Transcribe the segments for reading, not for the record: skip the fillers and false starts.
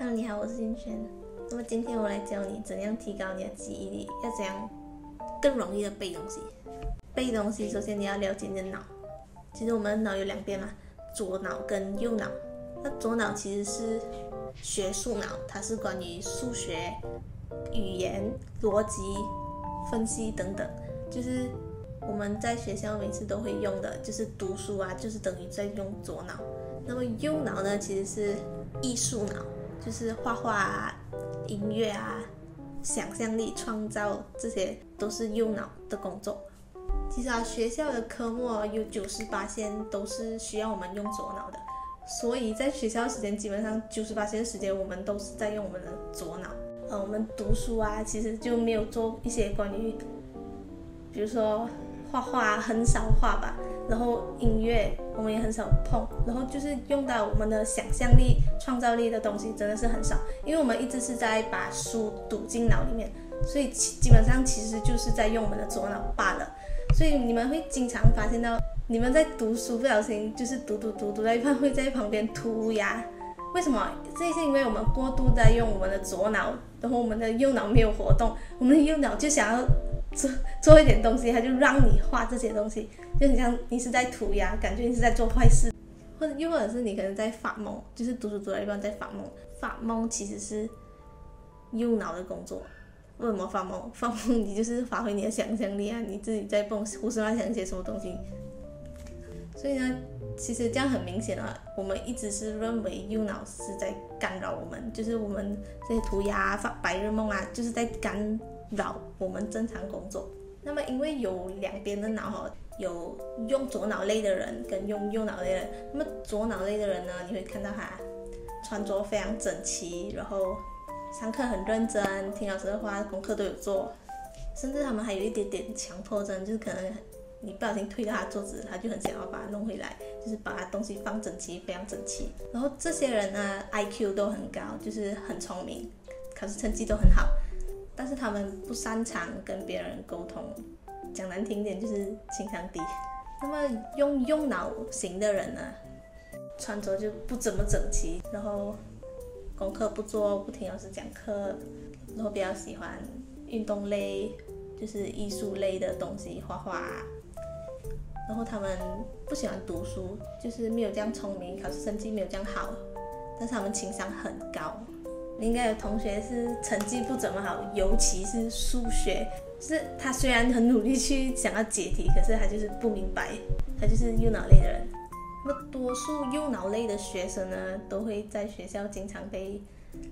Hello， 你好，我是金轩。那么今天我来教你怎样提高你的记忆力，要怎样更容易的背东西。背东西，首先你要了解你的脑。其实我们的脑有两边嘛，左脑跟右脑。那左脑其实是学术脑，它是关于数学、语言、逻辑、分析等等，就是我们在学校每次都会用的，就是读书啊，就是等于在用左脑。那么右脑呢，其实是艺术脑，就是画画啊、音乐啊、想象力、创造，这些都是右脑的工作。其实学校的科目有98%都是需要我们用左脑的，所以在学校时间基本上98%的时间我们都是在用我们的左脑。我们读书啊，其实就没有做一些关于，比如说画画很少画吧，然后音乐我们也很少碰，然后就是用到我们的想象力、创造力的东西真的是很少，因为我们一直是在把书读进脑里面，所以基本上其实就是在用我们的左脑罢了。所以你们会经常发现到，你们在读书不小心就是读到一半会在旁边涂鸦，为什么？这是因为我们过度在用我们的左脑，然后我们的右脑没有活动，我们的右脑就想要做一点东西，它就让你画这些东西，就很像你是在涂鸦，感觉你是在做坏事，或者是你可能在发梦，就是读到一半在发梦。发梦其实是右脑的工作。为什么发梦？发梦你就是发挥你的想象力啊，你自己在胡思乱想一些什么东西。所以呢，其实这样很明显啊，我们一直是认为右脑是在干扰我们，就是我们这些涂鸦、发白日梦啊，就是在干扰我们正常工作。那么因为有两边的脑有用左脑类的人跟用右脑类的人。那么左脑类的人呢，你会看到他穿着非常整齐，然后上课很认真，听老师的话，功课都有做，甚至他们还有一点点强迫症，就是可能你不小心推到他桌子，他就很想要把它弄回来，就是把他东西放整齐，非常整齐。然后这些人呢 IQ 都很高，就是很聪明，考试成绩都很好，但是他们不擅长跟别人沟通，讲难听点就是情商低。那么用右脑型的人呢，穿着就不怎么整齐，然后功课不做，不听老师讲课，然后比较喜欢运动类，就是艺术类的东西，画画。然后他们不喜欢读书，就是没有这样聪明，考试成绩没有这样好，但是他们情商很高。你应该有同学是成绩不怎么好，尤其是数学，就是他虽然很努力去想要解题，可是他就是不明白，他就是右脑类的人。那么多数右脑类的学生呢，都会在学校经常被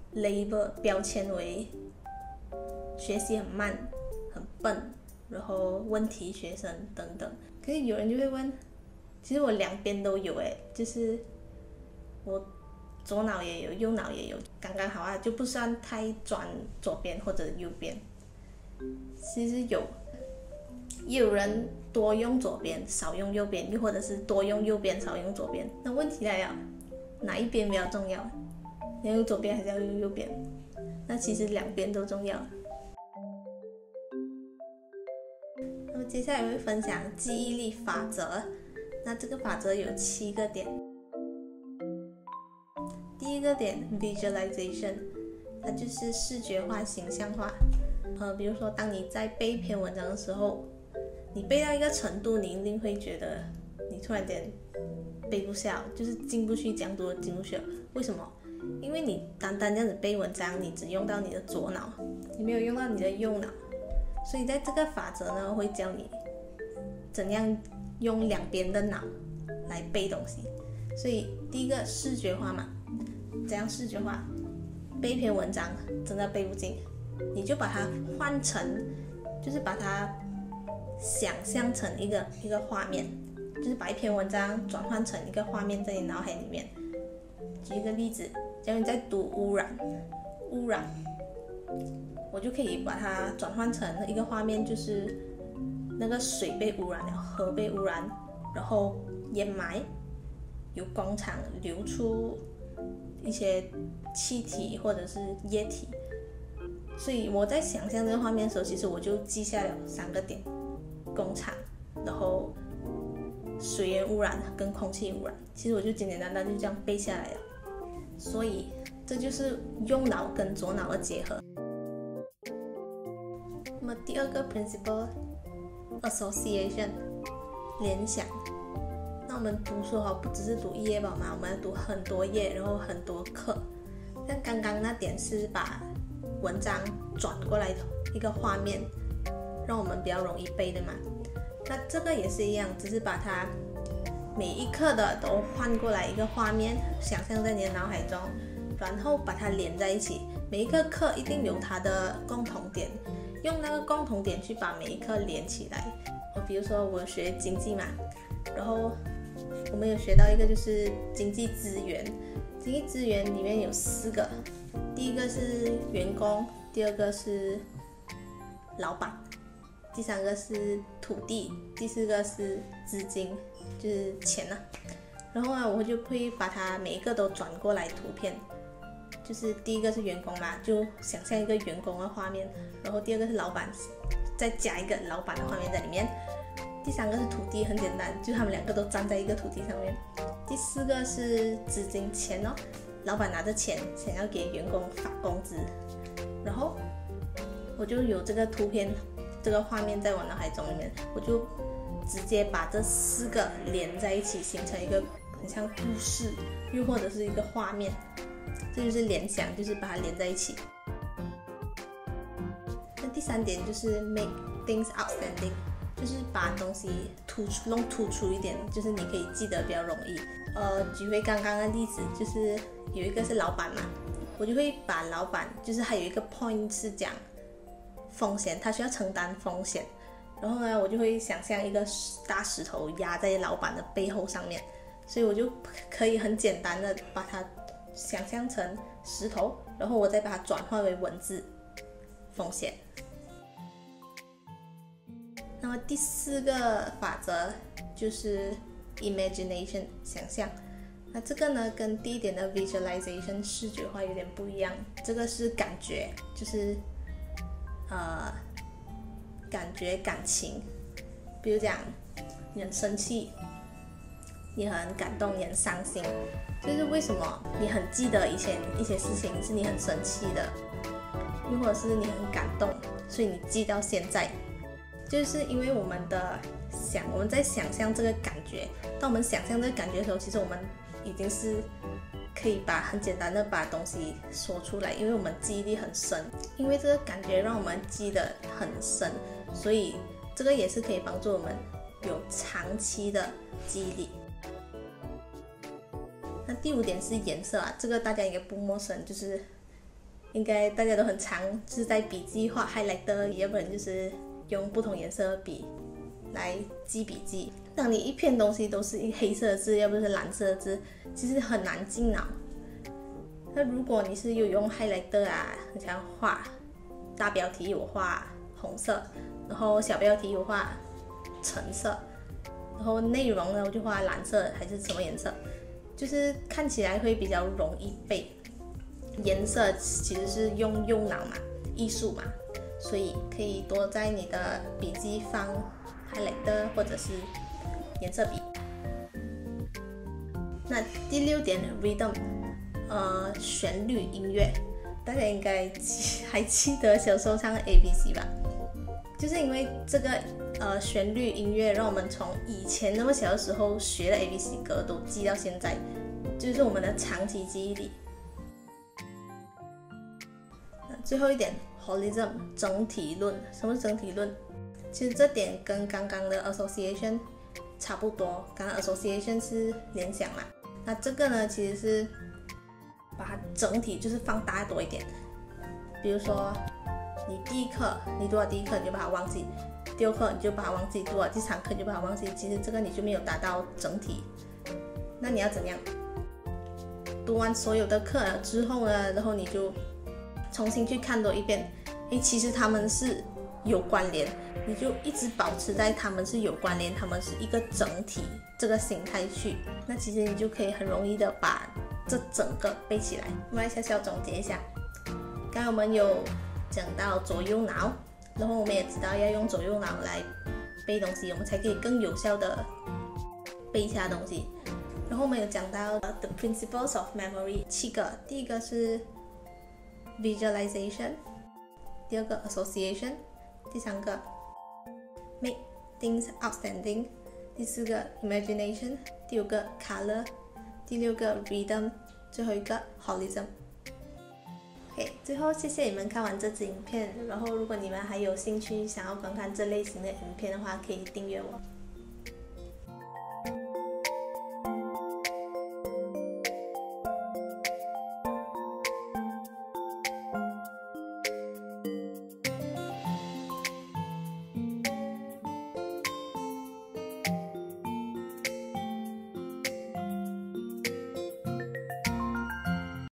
label 标签为学习很慢、很笨，然后问题学生等等。可是有人就会问，其实我两边都有就是我左脑也有，右脑也有，刚刚好啊，就不算太转左边或者右边。其实也有人多用左边少用右边，又或者是多用右边少用左边。那问题来了，哪一边比较重要？你要用左边还是要用右边？那其实两边都重要。那么接下来我会分享记忆力法则。那这个法则有7个点。第一个点 visualization， 它就是视觉化、形象化。比如说当你在背一篇文章的时候，你背到一个程度，你一定会觉得你突然间背不下，就是进不去，讲多进不去了。为什么？因为你单这样子背文章，你只用到你的左脑，你没有用到你的右脑。所以在这个法则呢，会教你怎样用两边的脑来背东西。所以第一个视觉化嘛，怎样视觉化？背一篇文章真的背不进，你就把它换成，就是把它想象成一个画面，就是把一篇文章转换成一个画面在你脑海里面。举一个例子，假如你在读污染，我就可以把它转换成一个画面，就是那个水被污染了，河被污染，然后掩埋，有工厂流出一些气体或者是液体。所以我在想象这个画面的时候，其实我就记下了3个点：工厂，然后水源污染跟空气污染。其实我就简单就这样背下来了。所以这就是右脑跟左脑的结合。那么第二个 principle association 联想。那我们读书不只是读一页吧嘛，我们要读很多页，然后很多课。像刚刚那点是把文章转过来一个画面，让我们比较容易背的嘛。那这个也是一样，只是把它每一课的都换过来一个画面，想象在你的脑海中，然后把它连在一起。每一个课一定有它的共同点，用那个共同点去把每一课连起来。比如说我学经济嘛，然后我们有学到一个就是经济资源，经济资源里面有4个，第一个是员工，第二个是老板，第3个是土地，第4个是资金，就是钱啊。然后呢，我就会把它每一个都转过来图片，就是第一个是员工嘛，就想象一个员工的画面，然后第二个是老板，再加一个老板的画面在里面。第3个是土地，很简单，就他们2个都站在一个土地上面。第4个是资金，钱哦，老板拿着钱想要给员工发工资，然后我就有这个图片，这个画面在我脑海中里面，我就直接把这4个连在一起，形成一个很像故事，又或者是一个画面。这就是联想，就是把它连在一起。那第3点就是 make things outstanding， 就是把东西弄突出一点，就是你可以记得比较容易。举回刚刚的例子，就是有一个是老板嘛，我就会把老板，就是还有一个 point 是讲风险，他需要承担风险。然后呢，我就会想象一个大石头压在老板的背后上面，所以我就可以很简单的把它想象成石头，然后我再把它转换为文字，风险。那么第4个法则就是 imagination 想象。那这个呢跟第1点的 visualization 视觉化有点不一样，这个是感觉，就是感觉感情。比如讲你很生气，你很感动，你很伤心，就是为什么你很记得以前一些事情是你很生气的，又或者是你很感动，所以你记到现在，就是因为我们在想象这个感觉。当我们想象这个感觉的时候，其实我们已经是可以很简单的把东西说出来，因为我们记忆力很深，因为这个感觉让我们记得很深，所以这个也是可以帮助我们有长期的记忆力。那第5点是颜色啊，这个大家应该不陌生，就是应该大家都很常就是在笔记画 highlighter， 要不然就是用不同颜色的笔来记笔记。当你一片东西都是黑色的字，要不是蓝色的字，其实很难进脑。那如果你是有用 highlighter 啊，很像画大标题我画红色，然后小标题我画橙色，然后内容呢我就画蓝色还是什么颜色，就是看起来会比较容易背。颜色其实是用右脑嘛，艺术嘛，所以可以多在你的笔记放 highlighter 或者是颜色笔。那第6点 rhythm， 旋律音乐，大家应该还记得小时候唱 ABC 吧？就是因为这个旋律音乐，让我们从以前那么小的时候学的 ABC 歌都记到现在，就是我们的长期记忆力。最后一点 holism 整体论。什么是整体论？其实这点跟刚刚的 association 差不多，刚刚 association 是联想嘛，那这个呢其实是把它整体就是放大多一点。比如说你读了第一课你就把它忘记，第2课你就把它忘记，读了第3课你就把它忘记，其实这个你就没有达到整体。那你要怎么样？读完所有的课了之后呢，然后你就重新去看多一遍，其实他们是有关联，你就一直保持在他们是有关联，他们是一个整体这个心态去，那其实你就可以很容易的把这整个背起来。我们来小小总结一下，刚才我们有讲到左右脑，然后我们也知道要用左右脑来背东西，我们才可以更有效的背下东西。 然后我们有讲到the principles of memory 7个，第一个是 visualization， 第二个 association， 第三个 make things outstanding， 第四个 imagination， 第五个 color， 第六个 rhythm， 最后一个 holism。OK， 最后谢谢你们看完这支影片，然后如果你们还有兴趣想要观看这类型的影片的话，可以订阅我。